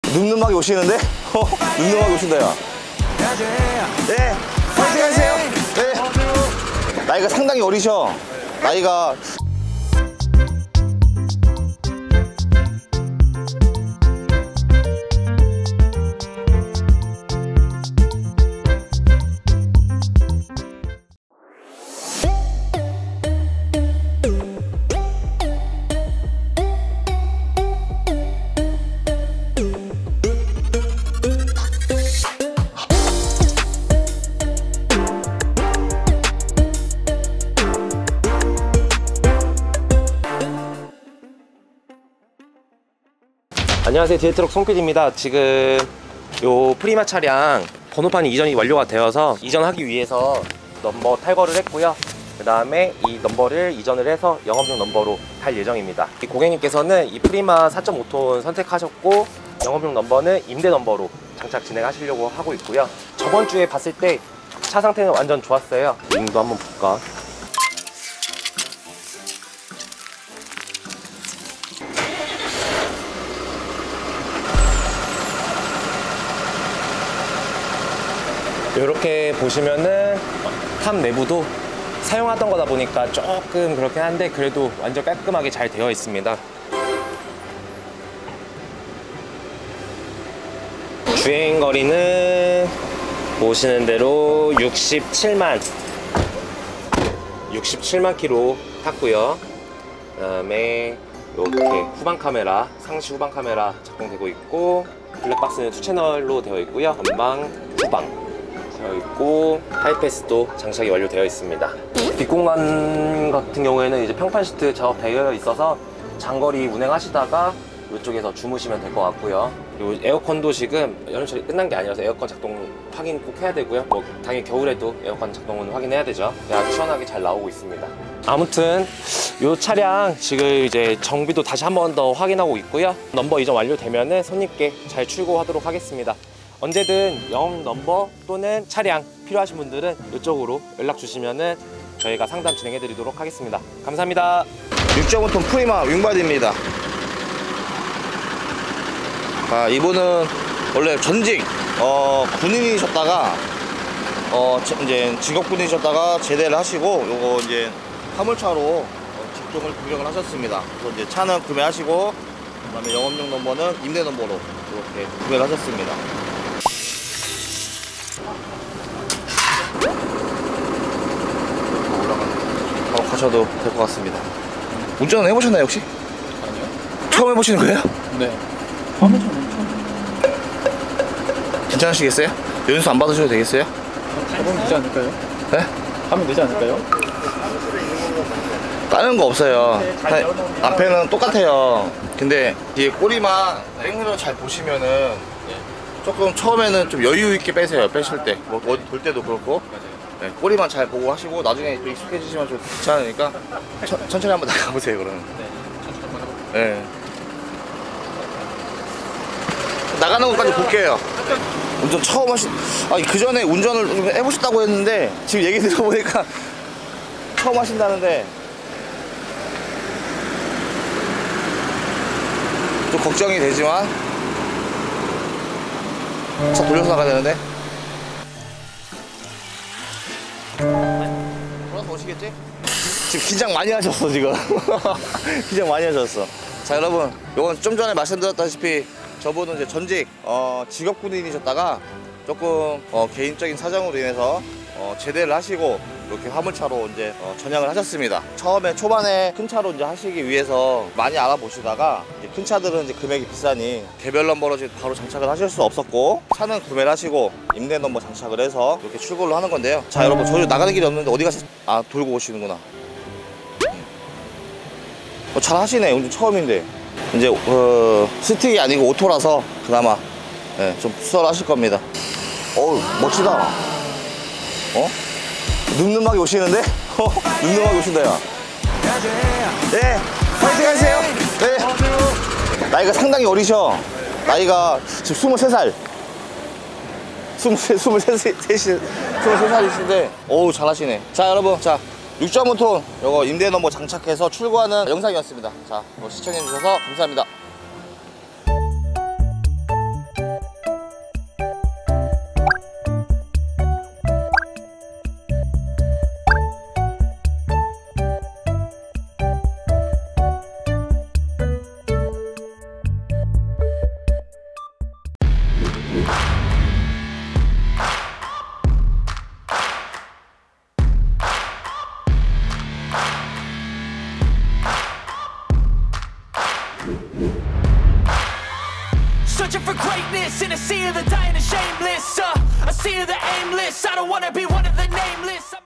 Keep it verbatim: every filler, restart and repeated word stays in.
늠름하게 오시는데? 어? 늠름하게 오신다, 야. 네, 파이팅 하세요. 네. 나이가 상당히 어리셔. 나이가. 안녕하세요, 디에트럭 송피디입니다. 지금 요 프리마 차량 번호판이 이전이 완료가 되어서 이전하기 위해서 넘버 탈거를 했고요. 그 다음에 이 넘버를 이전을 해서 영업용 넘버로 탈 예정입니다. 이 고객님께서는 이 프리마 사 점 오 톤 선택하셨고 영업용 넘버는 임대 넘버로 장착 진행하시려고 하고 있고요. 저번 주에 봤을 때 차 상태는 완전 좋았어요. 링도 한번 볼까? 이렇게 보시면은 탑 내부도 사용하던 거다 보니까 조금 그렇긴 한데 그래도 완전 깔끔하게 잘 되어 있습니다. 주행거리는 보시는 대로 육십칠만 육십칠만 킬로 탔고요. 그 다음에 이렇게 후방 카메라, 상시 후방 카메라 작동되고 있고, 블랙박스는 투 채널로 되어 있고요. 전방, 후방 되어 있고, 하이패스도 장착이 완료되어 있습니다. 뒷공간 같은 경우에는 이제 평판 시트 작업되어 있어서 장거리 운행하시다가 이쪽에서 주무시면 될 것 같고요. 그리고 에어컨도 지금 여름철이 끝난 게 아니라서 에어컨 작동 확인 꼭 해야 되고요. 뭐 당연히 겨울에도 에어컨 작동은 확인해야 되죠. 아주 시원하게 잘 나오고 있습니다. 아무튼 이 차량 지금 이제 정비도 다시 한 번 더 확인하고 있고요. 넘버 이전 완료되면은 손님께 잘 출고하도록 하겠습니다. 언제든 영업 넘버 또는 차량 필요하신 분들은 이쪽으로 연락 주시면은 저희가 상담 진행해 드리도록 하겠습니다. 감사합니다. 육 점 오 톤 프리마 윙바디입니다. 아, 이분은 원래 전직 어, 군인이셨다가 어, 이제 직업군인이셨다가 제대를 하시고 요거 이제 화물차로 어, 직종을 구경을 하셨습니다. 그래서 이제 차는 구매하시고 그다음에 영업용 넘버는 임대 넘버로 이렇게 구매를 하셨습니다. 올라가는 바로 가셔도 될 것 같습니다. 운전은 해보셨나요 혹시? 아니요. 처음 해보시는 거예요? 네. 화면 처음 괜찮으시겠어요? 연수 안 받으셔도 되겠어요? 하면 되지 않을까요? 네? 하면 되지 않을까요? 다른 거 없어요. 앞에는 똑같아요. 근데 뒤에 꼬리만 앵글을 잘 보시면은 조금 처음에는 좀 여유 있게 빼세요. 빼실 때 뭐 어디 돌 때도 그렇고. 네, 꼬리만 잘 보고 하시고 나중에 또 익숙해지시면 좀 귀찮으니까 천, 천천히 한번 나가보세요. 그러면. 네. 천천히 한번 해볼게요. 네. 나가는 것까지 볼게요. 운전 처음 하신, 아니 그 전에 운전을 좀 해보셨다고 했는데 지금 얘기 들어보니까 처음 하신다는데 좀 걱정이 되지만 차 돌려서 나가야 되는데. 돌아서 오시겠지? 지금 긴장 많이 하셨어 지금. 긴장 많이 하셨어. 자 여러분, 요건 좀 전에 말씀드렸다시피 저분은 이제 전직 어, 직업군인이셨다가 조금 어, 개인적인 사정으로 인해서 어, 제대를 하시고 이렇게 화물차로 이제 어, 전향을 하셨습니다. 처음에 초반에 큰 차로 이제 하시기 위해서 많이 알아보시다가 이제 큰 차들은 이제 금액이 비싸니 개별 넘버로 이제 바로 장착을 하실 수 없었고, 차는 구매를 하시고 임대 넘버 장착을 해서 이렇게 출고를 하는 건데요. 자 여러분, 저희 나가는 길이 없는데 어디 가시? 아, 돌고 오시는구나. 어, 잘 하시네. 운전 처음인데. 이제 어, 스틱이 아니고 오토라서 그나마 네, 좀 수월하실 겁니다. 어우 멋지다. 어? 늠름하게 오시는데? 어? 늠름하게 오신다 야. 네, 파이팅 하세요. 네. 나이가 상당히 어리셔. 나이가 지금 스물세 살 스물세, 스물세, 스물세 살이신데 어우 잘하시네. 자 여러분, 자 육 점 오 톤 요거 임대 넘버 장착해서 출고하는 영상이었습니다. 자, 뭐 시청해주셔서 감사합니다. searching for greatness in a sea of the dying and shameless. Uh, a sea of the aimless. I don't wanna be one of the nameless.